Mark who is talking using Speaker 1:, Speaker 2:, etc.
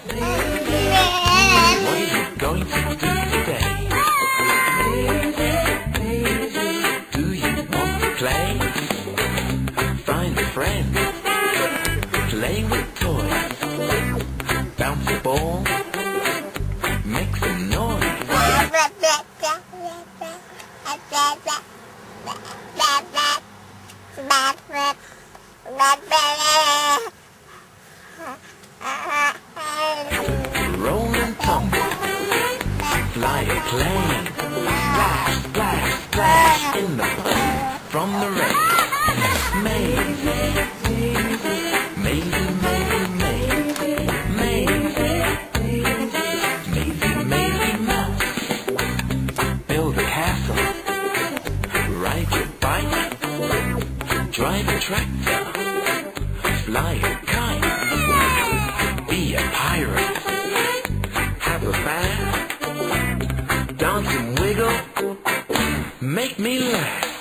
Speaker 1: What are you going to do today? Do you want to play? Find a friend. Play with toys. Bounce a ball. Make some noise. Roll and tumble. Fly a plane. Splash, splash, splash in the sun from the rain. Maisie, Maisie, Maisie, Maisie, Maisie, Maisie, Maisy Mouse. Build a castle. Ride your bike. Drive a tractor. Fly a kite. Be a pirate. Have a bath. Dance and wiggle. Make me laugh.